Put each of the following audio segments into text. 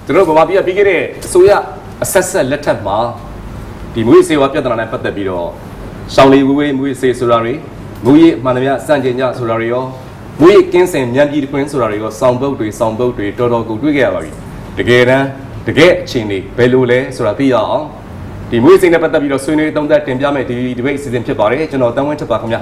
တို့ဗမာပြည်ကပြီးခဲ့တဲ့အစိုးရအဆက်ဆက်လက်ထက်မှာဒီမွေးစေဝါပြဿနာနဲ့ပတ်သက်ပြီးတော့ရှောင်းလီဝေးမွေးစေဆိုတာတွေမွေးမှန်သမျှစံချိန်ညဆိုတာတွေရောမွေးကင်းစင်မြန်ပြည်တွင်ဆိုတာတွေရောစောင်းပုတ်တွေတော်တော်ကိုတွေ့ခဲ့ရပါပြီတကယ်တမ်းတကယ်အချိန်တွေဘယ်လိုလဲဆိုတာသိရအောင်ဒီမွေးစိန်နဲ့ပတ်သက်ပြီးတော့ဆွေးနွေးသုံးသပ်တင်ပြမယ်ဒီ debate အစီအစဉ်ဖြစ်ပါတယ်ကျွန်တော်တန်းဝင်းထပ်ပါခင်ဗျာ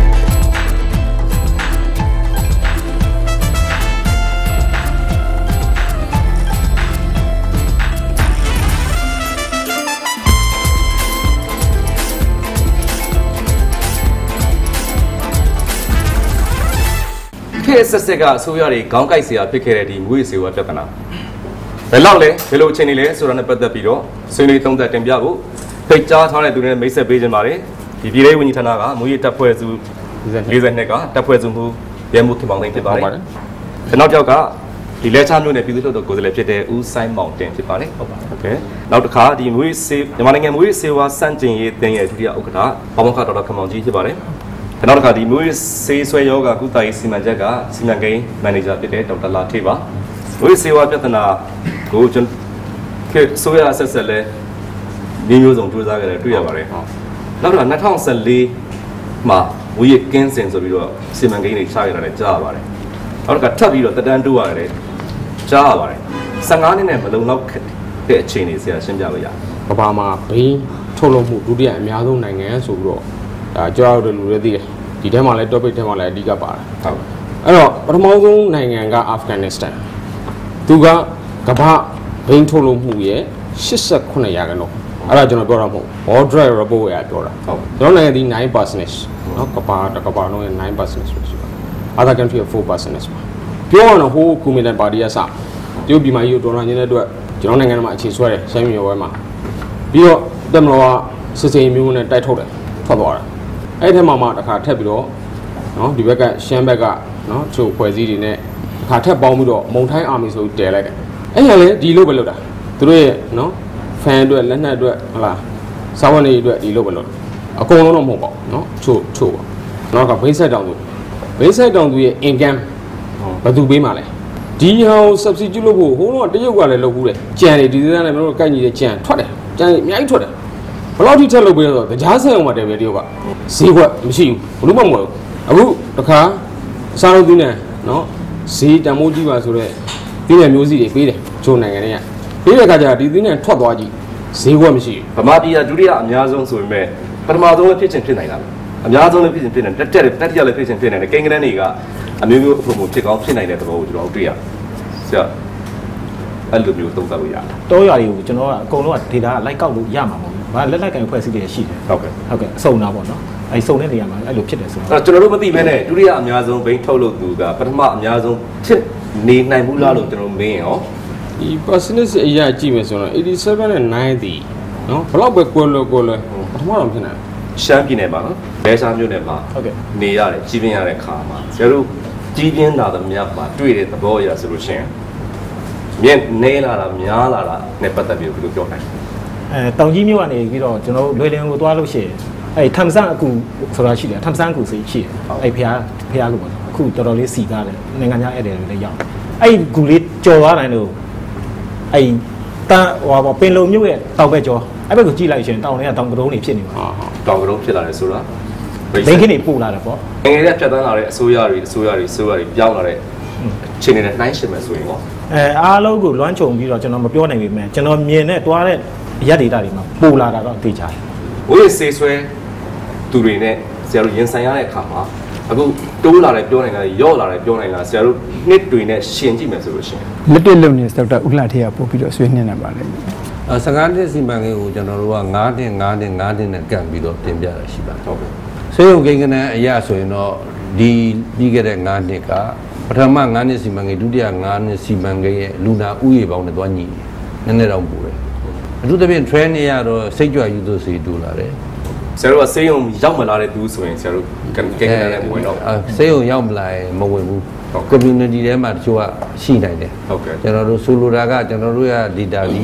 ခေတ်ဆက်ဆက်ကအစိုးရတွေခေါင်းကိုက်เสียဖြစ်ခဲ့တဲ့ဒီမွေးစေဝါပြဿနာဘယ်လောက်လဲဘယ်လိုအချိန်တွေလဲဆိုတာနဲ့ပတ်သက်ပြီးတော့ဆွေးနွေးသုံးသပ်တင်ပြဖို့ဖိတ်ကြားထားတဲ့သူတွေနဲ့မိတ်ဆက်ပေးကြပါတယ်ဒီပြည်ထောင်ဝန်ကြီးဌာနကမွေးတပ်ဖွဲ့စု42ကတပ်ဖွဲ့စုမှုရဲမှုခင်ပေါင်းသိန်းဖြစ်ပါတယ်ကျွန်တော်ကြောက်ကဒီလက်ချမျိုးနဲ့ပြည်သူ့လွှတ်တော်ကိုယ်စားလှယ်ဖြစ်တဲ့ဦးဆိုင်မောင်တင်ဖြစ်ပါတယ်ဟုတ်ပါဟုတ်ကဲ့နောက်တစ်ခါဒီမွေးစေမြန်မာနိုင်ငံမွေးစေဝါစန့်ကျင်ရေးတင်ရဲ့ဒုတိယဥက္ကဋ္ဌဘောမခဒေါက်တာခင်မောင်ကြီးဖြစ်ပါတယ်နောက်တစ်ခါဒီမွေးစေဆွဲယောဂကုသရေးစီမံချက်ကစီမံကိန်းမန်နေဂျာဖြစ်တဲ့ဒေါက်တာလာထေးပါမွေးစေဝါပြဿနာကိုကျွန်တော်ဆိုရဆက်ဆက်လဲမျိုးစုံစူးစမ်းကြတယ်တွေ့ရပါတယ်နောက်တော့2014မှာဝီကင်းစင်ဆိုပြီးတော့စီမံကိန်းတွေချခဲ့တာလည်းကြားရပါတယ်နောက်တော့ထပ်ပြီးတော့တက်တန်းတိုးရတယ်ကြားရပါတယ်15နှစ်နဲ့မလုံလောက်တဲ့အခြေအနေဆရာရှင်းပြလို့ရတယ်ကမ္ဘာမှာဘိန်းထုတ်လုပ်မှုဒုတိယအများဆုံးနိုင်ငံဆိုပြီးတော့ဒါကြောက်တဲ့လူတွေသိတယ်ဒီထဲမှာလည်း topic ထဲမှာလည်းအဓိကပါတယ်ဟုတ်အဲ့တော့ပထမဆုံးနိုင်ငံကအာဖဂန်နစ္စတန်သူကကမ္ဘာဘိန်းထုတ်လုပ်မှုရဲ့89%အဲ့ဒါကျွန်တော်ပြောတာမဟုတ် World Dry Report ရပြောတာဟုတ်ကျွန်တော်နိုင်ငံဒီ 9% เนาะကဘာလုံးရဲ့ 9% ပဲရှိပါ Other country 4% ပါပြောရအောင်ဟိုကွန်မြူနတီပါတီကစတရုတ်ပြည်မှာယူဒေါ်လာညင်းတဲ့အတွက်ကျွန်တော်နိုင်ငံမှာအခြေဆွဲတယ်ရှမ်းပြည်နယ်ဝဲမှာပြီးတော့တက်မလို့ကစစ်စေးမျိုးနဲ့တိုက်ထုတ်တယ်ထွက်သွားတာအဲ့ဒီထဲမှာတခါထက်ပြီးတော့เนาะဒီဘက်ကရှမ်းဘက်ကเนาะချို့ဖွဲ့စည်းတွေနဲ့တခါထက်ပေါင်းပြီးတော့မုံထိုင်းအာမီဆိုတဲလိုက်တယ်အဲ့ရလေဒီလိုပဲလုပ်တာသူတို့ရဲ့เนาะဖန်အတွက်လက်နက်အတွက်ဟလာစာဝန်တွေအတွက်ဒီလိုပဲလုပ်အကုန်လုံးတော့မဟုတ်ပါဘူးเนาะချို့ပါနောက်ကဘိန်းဆက်တောင်သူရဲ့ income ဘယ်သူပေးမှာလဲဒီဟော substitute လုပ်ဖို့ဟိုတော့တရုတ်ကလည်းလုပ်ဘူးတယ်ကြံနေဒီစမ်းလည်းမတို့ကိုက်ညီတဲ့ကြံထွက်တယ်ကြံအများကြီးထွက်တယ်ဘယ်လောက်ထိထက်လုပ်ပေးလဲဆိုတော့ကြားဆက်အောင်ပါတယ်ပဲတရုတ်ကဈေးကွက်မရှိဘူးဘလို့မှမဟုတ်ဘူးအခုတခါစားလို့ပြီးနေเนาะဈေးတန်မိုးကြီးပါဆိုတော့ပြီးတဲ့မျိုးစီတွေပေးတယ်ချို့နိုင်ငံတွေကပြီးတဲ့အခါကျဒီသင်းနဲ့ထွက်သွားကြည့်ဈေးကွက်မရှိဘူးဗမာပြည်ကဒုတိယအများဆုံးဆိုပေမဲ့ပထမဆုံးလည်းဖြစ်ချင်ဖြစ်နိုင်တာအများဆုံးလည်းဖြစ်ချင်ဖြစ်နိုင်တယ်တက်တိယလည်းဖြစ်ချင်ဖြစ်နိုင်တယ်ကိန်းကနန်းတွေကအမျိုးမျိုးအဖို့ဖြစ်ကောင်းဖြစ်နိုင်တဲ့သဘောကိုကျွန်တော်တွေ့ရဆရာအဲ့လိုမျိုးသုံးသပ်လို့ရတယ်တောရွာတွေကိုကျွန်တော်ကအကုန်လုံးက data လိုက်ကောက်လို့ရမှာမဟုတ်ဘူး။ဘာလက်လိုက်ကင်ဖွဲ့စည်းတွေရှိတယ်ဟုတ်ကဲ့အစုံတာပေါ့နော်။အဲစုံတဲ့နေရာမှာအဲ့လိုဖြစ်တယ်ဆိုတော့ကျွန်တော်တို့မသိဘဲနဲ့ဒုတိယအများဆုံးဘိန်းထုတ်လို့သူကပထမအများဆုံးဖြစ်နေနိုင်ဘူးလားလို့ကျွန်တော်မင်းရောဒီ percentage အရာကြည့်မယ်ဆိုတော့87နဲ့90နော်ဘလောက်ပဲကိုလွယ်ပထမတော့ဖြစ်နေရှမ်းပြည်နယ်မှာနော်ဘဲရှားမြို့နယ်မှာဟုတ်ကဲ့နေရတယ်ကြီးပြင်းရတဲ့ခါမှာကျတို့ကြီးပြင်းလာတဲ့မြတ်မှာတွေ့တဲ့သဘောအရဆိုလို့ရှိရင်မြင့်နေလာတာများလာတာနဲ့ပတ်သက်ပြီးဘယ်လိုပြောနိုင်တောင်ကြီးမြို့ကနေပြီးတော့ကျွန်တော်လွယ်လင်ကိုသွားလို့ရှိရင်အဲထမ်ဆန်အကူဆိုတာရှိတယ်ထမ်ဆန်အကူစီရှိတယ်အဲဖျားလို့ပေါ့အခုတော်တော်လေးစီကားတယ်နိုင်ငံခြားဧည့်သည်တွေလည်းရောက်အဲ့ဂူလေးကြော်သွားနိုင်လို့အဲ့တန်ဟိုပင်လုံမြို့ရဲ့တောင်ဘက်ကျော်အဲ့ဘက်ကိုကြည့်လိုက်ရှင်တောင်တွေကတောင်ကတုံးတွေဖြစ်နေပါတောင်ကတုံးဖြစ်လာတယ်ဆိုတာဘိန်းခင်းတွေပို့လာတယ်ပေါ့ငယ်ငယ်ဖြတ်တန်းလာတဲ့အစိုးရတွေပြောင်းလာတဲ့ချိန်နေတဲ့နှိုင်းရှင်မယ်ဆိုရင်ပေါ့အားလုံးကိုလွှမ်းခြုံပြီးတော့ကျွန်တော်မပြောနိုင်ပေမဲ့ကျွန်တော်မြင်နဲ့တွားတဲ့ရက်ဒေတာတွေမှာပို့လာတာတော့သိကြတယ်။ဘိုးစေဆွဲသူတွေနဲ့ဆရာတို့ရင်ဆိုင်ရတဲ့အခါမှာအခုတိုးလာတယ်ပြောနိုင်တာရော့လာတယ်ပြောနိုင်တာဆရာတို့နှစ်တွေနဲ့ရှင်ကြည့်မယ်ဆိုလို့ရှိရင်လက်တွေ့လုံနေစတော့ဥလှထေးကပို့ပြီးတော့ဆွေးနွေးနေပါလိမ့်မယ် 15နှစ်စီမံကိန်းကိုကျွန်တော်တို့က9နှစ်နဲ့ကန့်ပြီးတော့တင်ပြရရှိပါတယ်ဟုတ်ကဲ့ဆေးရုံကိန်းကနန်းအရာဆိုရင်တော့ဒီပြီးခဲ့တဲ့9နှစ်ကပထမ9နှစ်စီမံကိန်းဒုတိယ9နှစ်စီမံကိန်းရဲ့လူနာဥယေပေါင်းနဲ့တွားညီနည်းနည်းတော့ပို့တယ်အထူးသဖြင့် train နေရတော့စိတ်ကြွယူသွေးတူလာတယ်ဆရာတို့ကဆေးရုံရောက်မလာတဲ့သူဆိုရင်ဆရာတို့ကိန်းကနန်းနဲ့ဝင်တော့ဆေးရုံရောက်မလာရင်မဝင်ဘူး community ထဲမှာတချို့ကရှိနိုင်တယ်ဟုတ်ကဲ့ကျွန်တော်တို့ဆိုလိုတာကကျွန်တော်တို့ရဲ့ data ဒီ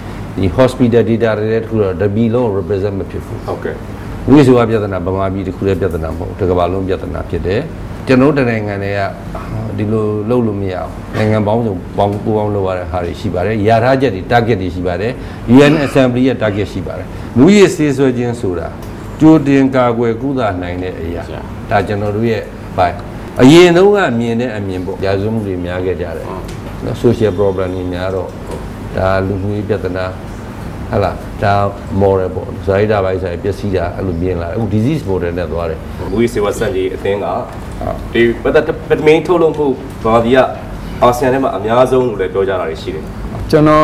hospital data တွေတခုတော့တပီလုံး represent မဖြစ်ဘူးဟုတ်ကဲ့ဝိဇ္ဇာပြဿနာဗမာပြည်တခုတည်းပြဿနာမဟုတ်တကမ္ဘာလုံးပြဿနာဖြစ်တယ်ကျွန်တော်တို့နိုင်ငံတွေကဒီလိုလုပ်လို့မရအောင်နိုင်ငံပေါင်းစုံပေါင်းပူးပေါင်းလုပ်ရတဲ့ဟာတွေရှိပါတယ်ရာထားချက်တွေ target တွေရှိပါတယ် UN Assembly ရဲ့ target ရှိပါတယ်မူရည်စေးဆွဲခြင်းဆိုတာကြိုတင်ကာကွယ်ကုသနိုင်တဲ့အရာဒါကျွန်တော်တို့ရဲ့ဘိုင်းအရင်တုန်းကမြင်တဲ့အမြင်ပေါ့ရာဇဝတ်မှုတွေများခဲ့ကြတယ်နော် social problem တွေများတော့ဒါလူမှုရေးပြဿနာဟလာဒါ moral ပေါ့ဇာတိတာပိုင်းဆိုင်ပျက်စီးတာအဲ့လိုမြင်လာအခု disease model နဲ့သွားတယ်မူရစေဝစံကြီးအသင်းကဒီပထမင်းထုတ်လုပ်ဖို့ဘာဒီကအာဆီယံထဲမှာအများဆုံးလို့လည်းပြောကြတာရှိတယ်ကျွန်တော်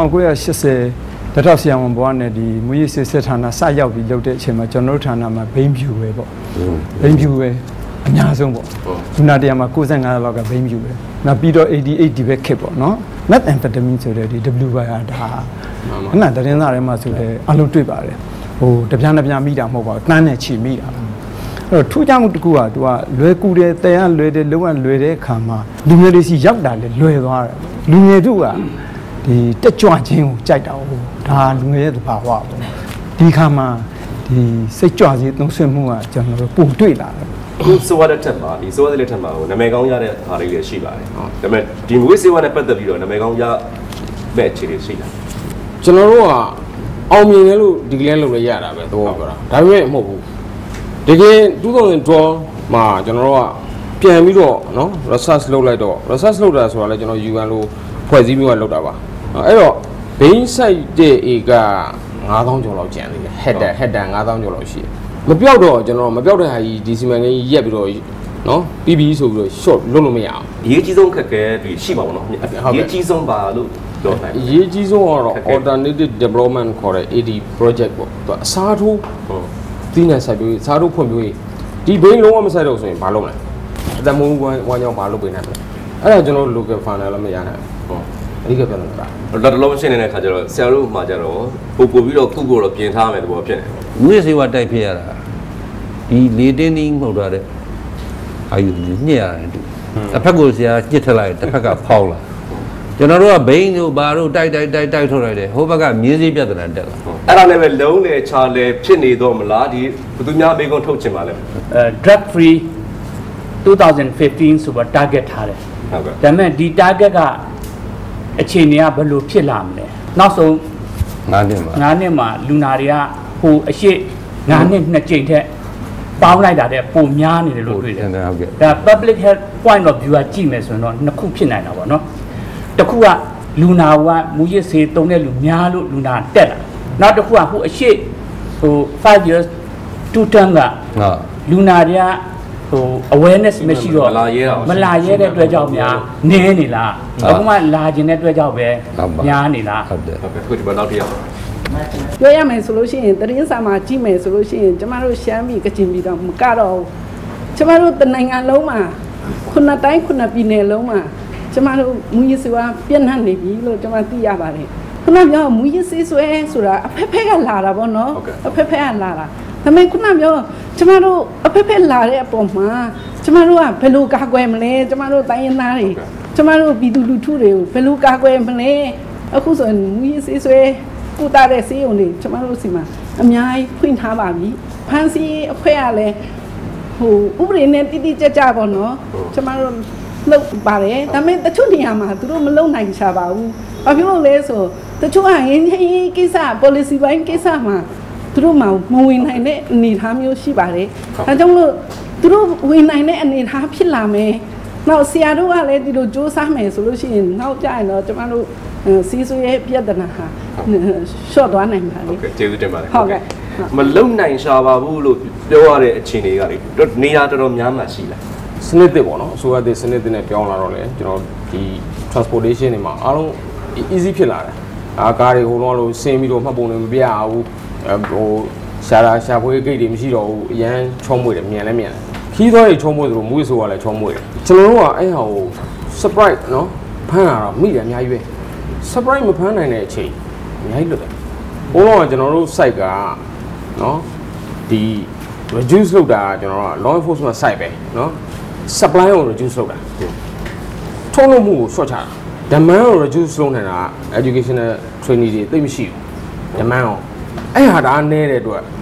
1980လက်ထောက်ဆရာဝန်ဘွားနဲ့ဒီမူရစစ်စစ်ဌာနစရောက်ပြီးလုပ်တဲ့အချိန်မှာကျွန်တော်တို့ဌာနမှာဘိန်းဖြူပဲပေါ့ဘိန်းဖြူပဲအများဆုံးပေါ့လူနာတရားမှာ95လောက်ကဘိန်းဖြူပဲနောက်ပြီးတော့88ဒီဘက်ခစ်ပေါ့နော် methamphetamine ဆိုတဲ့ဒီ WYR ဒါအမှန်သတင်းစာထဲမှာဆိုလည်းအလုံးတွေ့ပါတယ်ဟိုတပြားမိတာမဟုတ်ပါဘူးတန်းနဲ့ချီမိတာအဲ့တော့ထူးခြားမှုတစ်ခုကသူကလွယ်ကူတယ်တန်ရလွယ်တယ်လုံးဝလွယ်တဲ့အခါမှာလူငယ်တွေစီရောက်တာလေလွယ်သွားတယ်လူငယ်တို့ကဒီတက်ကြွခြင်းကိုကြိုက်တာဟုတ်ဒါလူငယ်ရဲ့သဘာဝပေါ့ဒီခါမှာဒီစိတ်ကြွစေသုံးဆွမှုကကျွန်တော်တို့ပုံတွေ့လာတယ်ခုစေဝါတဲ့ထက်မှာဒီစေဝါတဲ့လက်ထက်မှာဟိုနာမည်ကောင်းရတဲ့ဟာလေးတွေရှိပါတယ်ဒါပေမဲ့ဒီမွေးစေဝါနဲ့ပတ်သက်ပြီးတော့နာမည်ကောင်းရမဲ့အခြေအနေရှိတာကျွန်တော်တို့ကအောင်မြင်တယ်လို့ဒီကလေးလုပ်လို့ရတာပဲသဘောပြောတာဒါပေမဲ့မဟုတ်ဘူးတကယ်2012မှာကျွန်တော်တို့ကပြန်ပြီးတော့နော် research လုပ်လိုက်တော့ research လုပ်တာဆိုတာလဲကျွန်တော် UN လို့ဖွဲ့စည်းပြီးတော့လုပ်တာပါအဲ့တော့ base site တဲ့ဧက9000ကျော်လောက်ကျန်သေးတယ် header 9000ကျော်လောက်ရှိတယ်မပြောက်တော့ကျွန်တော်မပြောက်တဲ့ဟာကြီးဒီစီမံကိန်းကြီးရက်ပြီးတော့နော်ပြီးပြီဆိုပြီးတော့ short လုပ်လို့မရအောင်အရေးကြီးဆုံးခက်ခဲတွေရှိပါဘောနော်အရေးကြီးဆုံးပါလို့ပြောနိုင်အရေးကြီးဆုံးကတော့ alternative development ခေါ်တဲ့ AD project ပေါ့သူအစားထိုးသီးနှံစိုက်ပျိုးရေးစားထိုးဖွံ့ဖြိုးရေးဒီဘိန်းလုံးဝမစိုက်တော့ဆိုရင်ဘာလုပ်မလဲအသက်မွေးဝမ်းကြောင်းဘာလုပ်ပေးနိုင်မလဲအဲ့ဒါကျွန်တော် local farmer လည်းမရနိုင်ဘူးအဓိကပြောနေတာလက်တော်မရှိနေတဲ့ခါကျတော့ဆရာတို့မှာကျတော့ပို့ပြီးတော့ခုကိုတော့ပြင်ထားမယ်သဘောဖြစ်နေမူရစေဝါတိုက်ဖြစ်ရတာဒီလေတင်းတင်းမှုတ်တာတဲ့အာယူညှက်ရတယ်တူတစ်ဖက်ကိုဆရာညှစ်ထက်လိုက်တစ်ဖက်ကဖောက်လာကျွန်တော်တို့ကဘိန်းတို့ဘာတို့တိုက်ထုတ်လိုက်တယ်ဟိုဘက်ကမြင်းစည်းပြဿနာတက်လာအဲ့ဒါလည်းပဲလုံးလေချာလေဖြစ်နေတော့မလားဒီဘယ်သူများဘေးကုန်းထုတ်ချင်ပါလဲ drug free 2015ဆိုတော့ target ထားတယ်ဟုတ်ကဲ့ဒါပေမဲ့ဒီ target ကအခြေအနေကဘယ်လိုဖြစ်လာမလဲနောက်ဆုံး 9 နှစ်မှာလူနာတွေကဟိုအရှိ9နှစ်2ကြိမ်ထက်ပေါင်းလိုက်တာတဲ့ပုံများနေတယ်လို့တွေ့တယ်ဟုတ်ကဲ့ဒါ public health point of view ကကြည့်မယ်ဆိုရင်တော့နှစ်ခုဖြစ်နိုင်တာပေါ့နော်တစ်ခုကလူနာကမူရစ်ဆေးတုံးတဲ့လူများလို့လူနာတက်လာနောက်တစ်ခုကဟိုအရှိဟို5 years 2 term ကလူနာတွေကဟို awareness မရှိတော့မလာရဲတဲ့အတွက်ကြောင့်များနည်းနေလားအခုမှလာခြင်းတဲ့အတွက်ကြောင့်ပဲများနေလားဟုတ်တယ်ခုဒီမှာနောက်တစ်ယောက်ပြောရမယ်ဆိုလို့ရှိရင်တရင်စာမှာကြည့်မယ်ဆိုလို့ရှိရင်ကျမတို့ရှမ်းပြည်ကချင်ပြည်တော့မကတော့ကျမတို့တနိုင်ငံလုံးမှာ9တိုင်း9ပြည်နယ်လုံးမှာကျမတို့မူရစေဝါပြန့်နှံ့နေပြီလို့ကျမသိရပါတယ်ခုနပြောမူရစေးဆွဲဆိုတာအဖက်ဖက်ကလာတာပေါ့နော်အဖက်ဖက်ကလာတာဒါပေမဲ့ခုနပြောကျမတို့အဖက်ဖက်လာတဲ့အပေါ်မှာကျမတို့ကဘယ်လိုကာကွယ်မလဲကျမတို့တိုင်းရင်းသားတွေကျမတို့ပြည်သူလူထုတွေကိုဘယ်လိုကာကွယ်မလဲအခုဆိုရင်မူရစေးဆွဲကုသတဲ့ဆေးရုံတွေကျမတို့စီမှာအများကြီးဖွင့်ထားပါပြီဖန်စီအဖွဲ့ကလည်းဟိုဥပဒေနဲ့တိတိကျကျပေါ့နော်ကျမတို့လုပ်ပါတယ်ဒါပေမဲ့တချို့နေရာမှာသူတို့မလုပ်နိုင်ချပါဘူးဘာဖြစ်လို့လဲဆိုတချို့ကရင်းချင်းကိစ္စ policy ဘိုင်းကိစ္စမှာသူတို့မှမဝင်နိုင်တဲ့အနေအထားမျိုးရှိပါတယ်ဒါကြောင့်မို့သူတို့ဝင်နိုင်တဲ့အနေအထားဖြစ်လာမယ်နောက်ဆရာတို့ကလည်းဒီလိုစ조사မယ်ဆိုလို့ရှိရင်နောက်ကြရင်တော့ကျမတို့စီးဆွေးရဲ့ပြဿနာဟာရှော့သွားနိုင်ပါလေဟုတ်ကဲ့ကျေးဇူးတင်ပါတယ်ဟုတ်ကဲ့မလုံနိုင်ရှာပါဘူးလို့ပြောရတဲ့အခြေအနေကလေနေရာတော်တော်များများရှိလားစနစ်သစ်ပေါ့နော်အစိုးရသစ်စနစ်သစ်နဲ့ပြောင်းလာတော့လေကျွန်တော်ဒီ transportation တွေမှာအားလုံး easy ဖြစ်လာတယ်ကားတွေဟိုလုံးလို့ဆင်းပြီးတော့မှတ်ပုံတွေမပြရဘူးဟိုရှာဖွေဂိတ်တွေမရှိတော့ဘူးအရန်ချောမွေတယ်မြန်လဲမြန်တယ်ခီးသွားတွေချောမွေသလိုမူရဆိုတာလည်းချောမွေတယ်ကျွန်တော်တို့ကအဲ့ဟာကို surprise နော်ဖမ်းရတော့မိတယ်အများကြီးပဲ surprise မဖမ်းနိုင်တဲ့အချိန်အများကြီးလွတ်တယ်ဘိုးလုံးကကျွန်တော်တို့ site ကနော်ဒီ reduce လုပ်တာကျွန်တော်တို့က law enforcement site ပဲနော် supply ကို reduce လုပ်တာထုတ်လုပ်မှုကို short ချတာ demand ကို reduce လုပ်နေတာ educational training တွေသိမရှိဘူး demand ကိုအဲ့ဟာဒါနည်းတဲ့အတွက်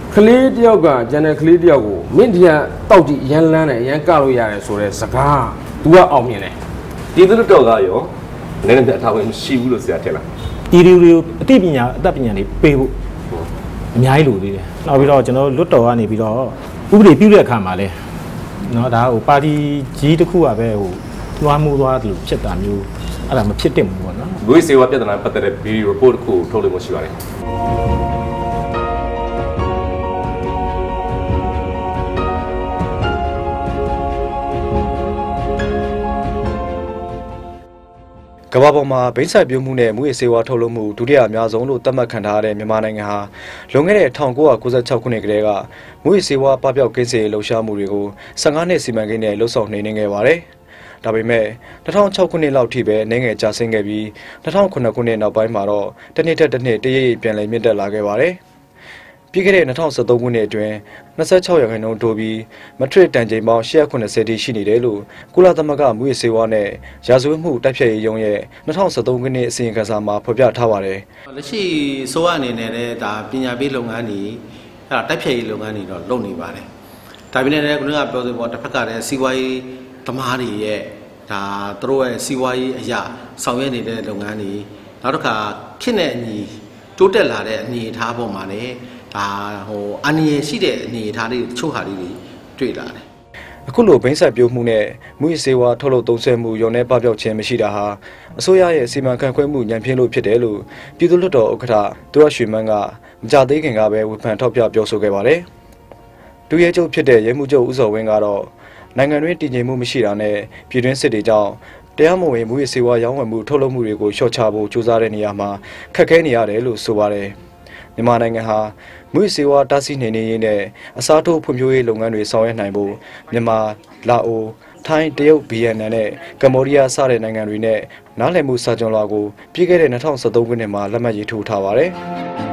ကလေးတယောက်ကဂျန်နယ်ကလေးတယောက်ကိုမင်းဒီကတောက်ကြည့်ရန်လန်းတယ်ရန်ကလို့ရတယ်ဆိုတဲ့စကား तू ကအောင်မြင်တယ်ဒီသူတို့တော့ကရောနည်းနည်းအထားဝင်မရှိဘူးလို့ဆရာထင်လားဒီတွေကိုအသိပညာအတတ်ပညာတွေပေးဖို့အများကြီးလိုသေးတယ်နောက်ပြီးတော့ကျွန်တော်လွတ်တော်ကနေပြီးတော့ဥပဒေပြုတဲ့အခါမှာလဲနော်ဒါဟိုပါတီကြီးတစ်ခုကပဲဟိုလွှမ်းမိုးသွားတယ်လို့ဖြစ်တာမျိုးအဲ့ဒါမဖြစ်တင်ဘူးပေါ့နော်မွေးစေဝါပြဿနာပတ်သက်တဲ့ video report တစ်ခုထုတ်လို့မရှိပါနဲ့ကမ္ဘာပေါ်မှာဘိန်းဆိုင်ပြုံးမှုနဲ့မူရစေဝါထုတ်လုပ်မှုဒုတိယအများဆုံးလို့သတ်မှတ်ခံထားရတဲ့မြန်မာနိုင်ငံဟာလွန်ခဲ့တဲ့1996ခုနှစ်ကတည်းကမူရစေဝါပပျောက်ကင်းစင်လှုပ်ရှားမှုတွေကို15နှစ်စီမံကိန်းနဲ့လှုပ်ဆောင်နေနေခဲ့ပါတယ်။ဒါပေမဲ့2006ခုနှစ်လောက်ထိပဲနိုင်ငံကျဆင်းခဲ့ပြီး2009ခုနှစ်နောက်ပိုင်းမှာတော့တစ်နှစ်ထက်တစ်နှစ်တရိပ်ပြန်လည်မြင့်တက်လာခဲ့ပါတယ်။ပြီးခဲ့တဲ့2013ခုနှစ်အတွင်း26ရာခိုင်နှုန်းတိုးပြီးမထရစ်တန်ချိန်ပေါင်း190တိရှိနေတယ်လို့ကုလသမဂ္ဂမူရစေဝါနဲ့ရာဇဝတ်မှုတိုက်ဖျက်ရေးရုံးရဲ့2013ခုနှစ်အစီရင်ခံစာမှာဖော်ပြထားပါတယ်။လက်ရှိဆိုရအနေနဲ့လည်းဒါပညာပေးလုပ်ငန်းတွေအဲ့ဒါတိုက်ဖျက်ရေးလုပ်ငန်းတွေတော့လုပ်နေပါတယ်။ဒါပေမဲ့လည်းခုနကပြောသလိုပေါ့တစ်ဖက်ကလည်းစီးပွားရေးသမားတွေရဲ့ဒါသူတို့ရဲ့စီးပွားရေးအရာဆောင်ရွက်နေတဲ့လုပ်ငန်းတွေနောက်တစ်ခါခေတ်နဲ့အညီတိုးတက်လာတဲ့အနေအထားပေါ်မှာလည်းဒါဟိုအန္တရာယ်ရှိတဲ့အနေအထားတွေတချို့ဟာတွေတွေ့လာတယ်။အခုလိုဘိန်းဆက်ပြိုးမှုနဲ့မူရစေဝါထုတ်လုပ်သုံးစွဲမှုရုံနဲ့ပပျောက်ခြင်းမရှိတာဟာအစိုးရရဲ့စီမံခန့်ခွဲမှုညံ့ဖျင်းလို့ဖြစ်တယ်လို့ပြည်သူ့လွှတ်တော်ဥက္ကဋ္ဌသူရရွှေမန်းကမကြသေးခင်ကပဲဝေဖန်ထောက်ပြပြောဆိုခဲ့ပါတယ်။ဒုရဲချုပ်ဖြစ်တဲ့ရဲမှုချုပ်ဦးစောဝင်းကတော့နိုင်ငံတွင်းတည်ငြိမ်မှုမရှိတာနဲ့ပြည်တွင်းစစ်တွေကြောင့်တရားမဝင်မူရစေဝါရောင်းဝယ်မှုထုတ်လုပ်မှုတွေကိုလျှော့ချဖို့ကြိုးစားတဲ့နေရာမှာခက်ခဲနေရတယ်လို့ဆိုပါတယ်။မြန်မာနိုင်ငံဟာမူရစေဝါတားဆီးနေနေရေးနဲ့အစားထိုးဖွံ့ဖြိုးရေးလုပ်ငန်းတွေဆောင်ရွက်နိုင်ဖို့မြန်မာ၊လာအို၊ထိုင်း၊တရုတ်၊ဗီယက်နမ်နဲ့ကမ္ဘောဒီးယားစတဲ့နိုင်ငံတွေနဲ့နားလည်မှုစာချုပ်လွှာကိုပြီးခဲ့တဲ့2013ခုနှစ်မှာလက်မှတ်ရေးထိုးထားပါတယ်။